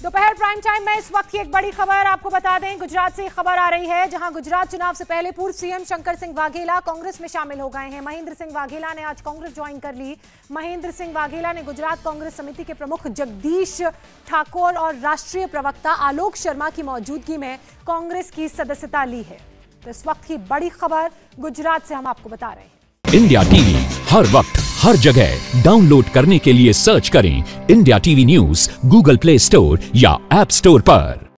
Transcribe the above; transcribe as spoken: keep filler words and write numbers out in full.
दोपहर prime time में इस वक्त की एक बड़ी खबर आपको बता दें। गुजरात से खबर आ रही है, जहां गुजरात चुनाव से पहले पूर्व सीएम शंकर सिंह वाघेला कांग्रेस में शामिल हो गए हैं। महेंद्र सिंह वाघेला ने आज कांग्रेस ज्वाइन कर ली। महेंद्र सिंह वाघेला ने गुजरात कांग्रेस समिति के प्रमुख जगदीश ठाकुर और राष्ट्रीय प्रवक्ता आलोक शर्मा की मौजूदगी में कांग्रेस की सदस्यता ली है। तो इस वक्त की बड़ी खबर गुजरात से हम आपको बता रहे हैं। इंडिया टीवी हर वक्त हर जगह डाउनलोड करने के लिए सर्च करें India TV news Google Play Store या ऐप स्टोर पर।